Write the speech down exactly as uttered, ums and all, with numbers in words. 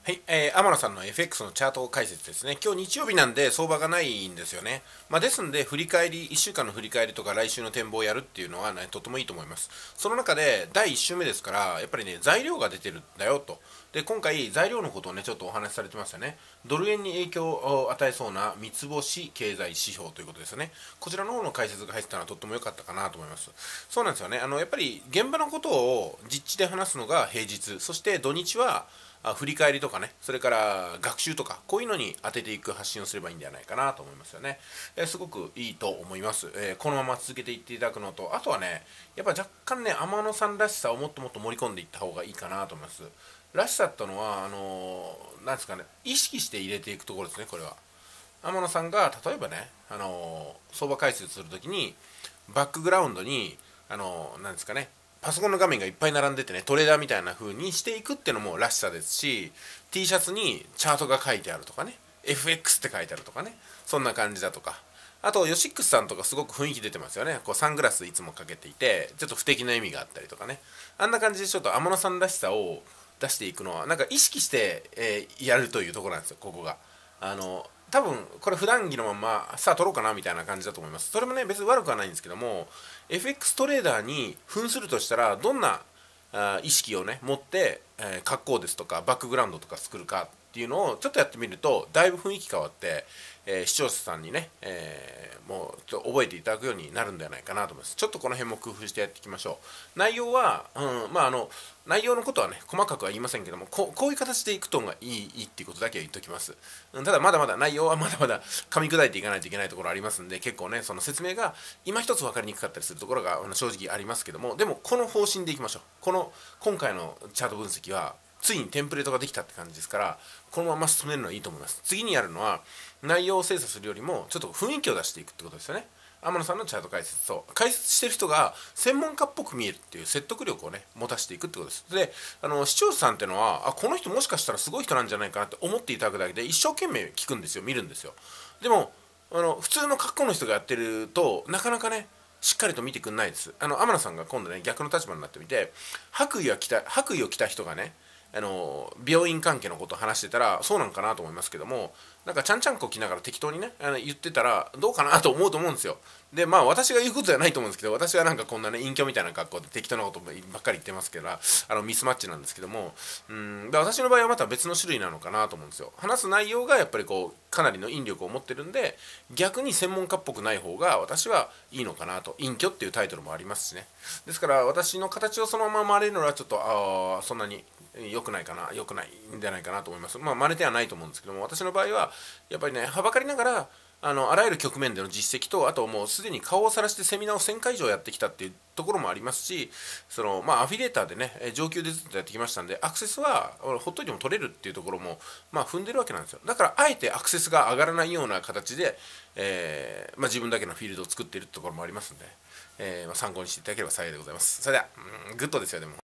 はい、えー、天野さんの エフエックス のチャート解説ですね。今日日曜日なんで相場がないんですよね。まあ、ですんで、振り返り、いっしゅうかんの振り返りとか来週の展望をやるっていうのは、ね、とてもいいと思います。その中で、だいいっ週目ですから、やっぱりね、材料が出てるんだよと。で、今回、材料のことをね、ちょっとお話しされてましたね。ドル円に影響を与えそうな三つ星経済指標ということですよね。こちらの方の解説が入ってたのはとっても良かったかなと思います。そうなんですよね。あの、やっぱり現場のことを実地で話すのが平日、そして土日は、あ振り返りとかね、それから学習とか、こういうのに当てていく発信をすればいいんじゃないかなと思いますよね。えーすごくいいと思います、えーこのまま続けていっていただくのと、あとはね、やっぱ若干ね、天野さんらしさをもっともっと盛り込んでいった方がいいかなと思います。らしさってのは、あのーなんですかね、意識して入れていくところですね、これは。天野さんが例えばね、あのー相場解説するときにバックグラウンドに、あのーなんですかね、パソコンの画面がいっぱい並んでてね、トレーダーみたいな風にしていくっていうのもらしさですし、 T シャツにチャートが書いてあるとかね、 エフエックス って書いてあるとかね、そんな感じだとか、あとヨシックスさんとかすごく雰囲気出てますよね。こうサングラスいつもかけていて、ちょっと不敵な意味があったりとかね、あんな感じでちょっと天野さんらしさを出していくのはなんか意識して、えーやるというところなんですよ、ここが。あの多分これ普段着のままさあ取ろうかなみたいな感じだと思います。それもね、別に悪くはないんですけども、 エフエックス トレーダーに扮するとしたらどんなあ意識をね持って、えー格好ですとかバックグラウンドとか作るかっていうのをちょっとやってみるとだいぶ雰囲気変わって、えー視聴者さんにね、えーもうちょっと覚えていただくようになるんではないかなと思います。ちょっとこの辺も工夫してやっていきましょう。内容は、うん、まああの内容のことはね細かくは言いませんけども、ここういう形でいくとがいいいいっていうことだけは言っておきます。うんただまだまだ内容はまだまだ噛み砕いていかないといけないところありますんで、結構ねその説明が今一つ分かりにくかったりするところがあの正直ありますけども、でもこの方針でいきましょう。この今回のチャート分析はついにテンプレートができたって感じですから、このまま進めるのはいいと思います。次にやるのは内容を精査するよりもちょっと雰囲気を出していくってことですよね。天野さんのチャート解説と解説してる人が専門家っぽく見えるっていう説得力をね持たせていくってことです。で、あの視聴者さんっていうのはあこの人もしかしたらすごい人なんじゃないかなって思っていただくだけで一生懸命聞くんですよ、見るんですよ。でもあの普通の格好の人がやってるとなかなかねしっかりと見てくんないです。あの天野さんが今度ね逆の立場になってみて、白衣を着た白衣を着た人がね、あの病院関係のことを話してたらそうなんかなと思いますけども、なんかちゃんちゃんこ着ながら適当にねあの言ってたらどうかなと思うと思うんですよ。でまあ私が言うことじゃないと思うんですけど、私はなんかこんなね隠居みたいな格好で適当なことばっかり言ってますけど、あのミスマッチなんですけども、うんで私の場合はまた別の種類なのかなと思うんですよ。話す内容がやっぱりこうかなりの引力を持ってるんで、逆に専門家っぽくない方が私はいいのかなと。隠居っていうタイトルもありますしね。ですから私の形をそのまま真似るのはちょっとあそんなに良くないかな、良くないんじゃないかなと思います。まあ真似てはないと思うんですけども、私の場合はやっぱりねはばかりながらあのあらゆる局面での実績と、あともうすでに顔をさらしてセミナーをせんかい以上やってきたっていうところもありますし、そのまあアフィリエーターでね上級でずっとやってきましたんで、アクセスはほっといても取れるっていうところもまあ踏んでるわけなんですよ。だからあえてアクセスが上がらないような形で、えーまあ、自分だけのフィールドを作っているところもありますんで、えーまあ、参考にしていただければ幸いでございます。それでは、うん、グッドですよでも